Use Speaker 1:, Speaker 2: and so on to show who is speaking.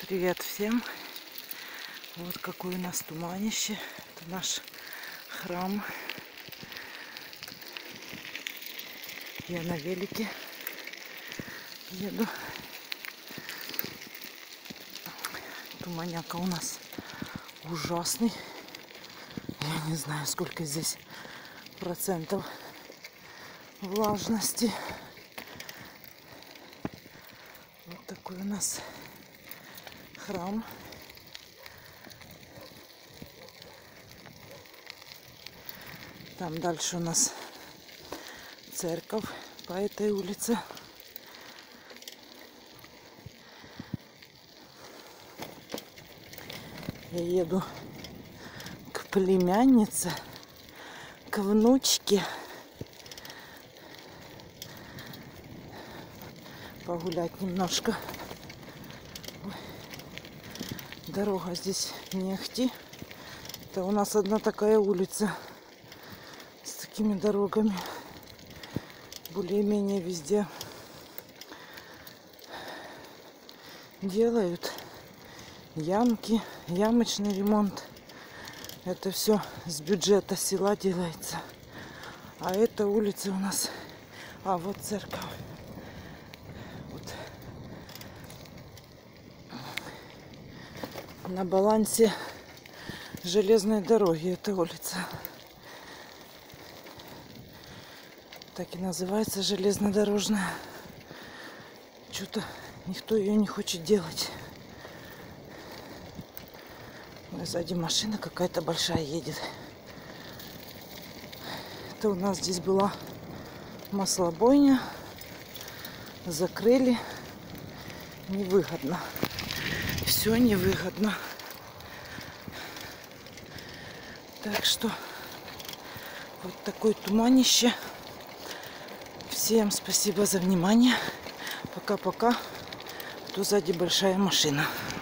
Speaker 1: Привет всем! Вот какое у нас туманище. Это наш храм. Я на велике еду. Туманяка у нас ужасный. Я не знаю, сколько здесь процентов влажности. Вот такой у нас храм. Там дальше у нас церковь по этой улице. Я еду к племяннице, к внучке. Погулять немножко. Ой. Дорога здесь не ахти. Это у нас одна такая улица с такими дорогами. Более-менее везде делают ямки, ямочный ремонт. Это все с бюджета села делается. А эта улица у нас... А, вот церковь. Вот. На балансе железной дороги эта улица. Так и называется, железнодорожная. Что-то никто ее не хочет делать. Сзади машина какая-то большая едет. Это у нас здесь была маслобойня. Закрыли. Невыгодно. Все невыгодно. Так что вот такое туманище. Всем спасибо за внимание. Пока-пока. Тут сзади большая машина.